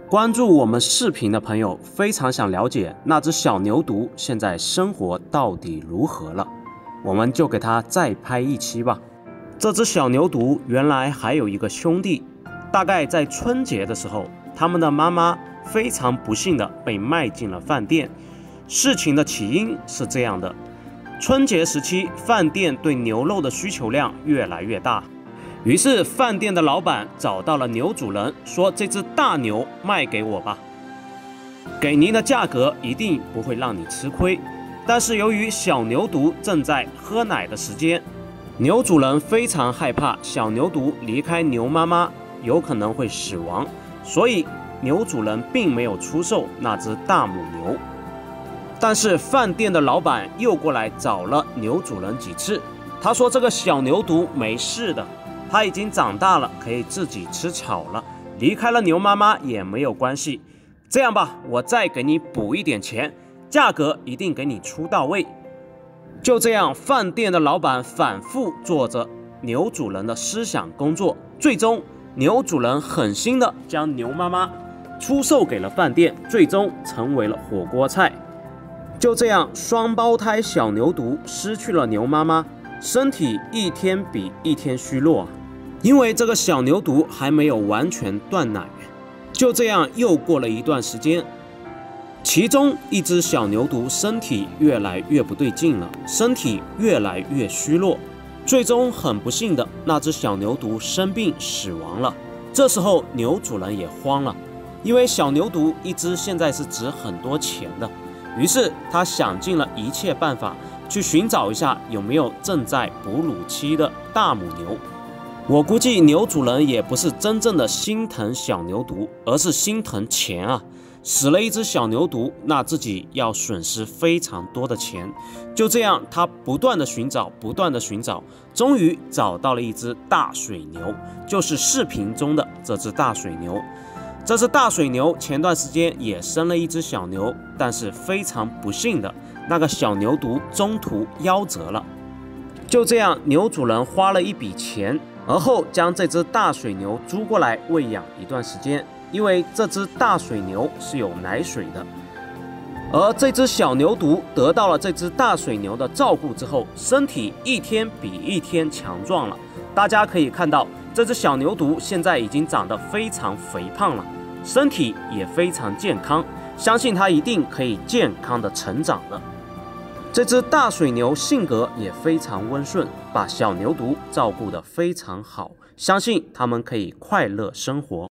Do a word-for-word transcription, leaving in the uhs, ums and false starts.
关注我们视频的朋友非常想了解那只小牛犊现在生活到底如何了，我们就给它再拍一期吧。这只小牛犊原来还有一个兄弟，大概在春节的时候，他们的妈妈非常不幸的被卖进了饭店。事情的起因是这样的：春节时期，饭店对牛肉的需求量越来越大。于是，饭店的老板找到了牛主人，说：“这只大牛卖给我吧，给您的价格一定不会让你吃亏。”但是由于小牛犊正在喝奶的时间，牛主人非常害怕小牛犊离开牛妈妈有可能会死亡，所以牛主人并没有出售那只大母牛。但是饭店的老板又过来找了牛主人几次，他说：“这个小牛犊没事的。它已经长大了，可以自己吃草了，离开了牛妈妈也没有关系。这样吧，我再给你补一点钱，价格一定给你出到位。”就这样，饭店的老板反复做着牛主人的思想工作，最终牛主人狠心的将牛妈妈出售给了饭店，最终成为了火锅菜。就这样，双胞胎小牛犊失去了牛妈妈，身体一天比一天虚弱。因为这个小牛犊还没有完全断奶。就这样又过了一段时间，其中一只小牛犊身体越来越不对劲了，身体越来越虚弱，最终很不幸的，那只小牛犊生病死亡了。这时候牛主人也慌了，因为小牛犊一只现在是值很多钱的，于是他想尽了一切办法去寻找一下有没有正在哺乳期的大母牛。我估计牛主人也不是真正的心疼小牛犊，而是心疼钱啊！死了一只小牛犊，那自己要损失非常多的钱。就这样，他不断的寻找，不断的寻找，终于找到了一只大水牛，就是视频中的这只大水牛。这只大水牛前段时间也生了一只小牛，但是非常不幸的，那个小牛犊中途夭折了。就这样，牛主人花了一笔钱，而后将这只大水牛租过来喂养一段时间，因为这只大水牛是有奶水的。而这只小牛犊得到了这只大水牛的照顾之后，身体一天比一天强壮了。大家可以看到，这只小牛犊现在已经长得非常肥胖了，身体也非常健康，相信它一定可以健康的成长的。这只大水牛性格也非常温顺，把小牛犊照顾得非常好，相信它们可以快乐生活。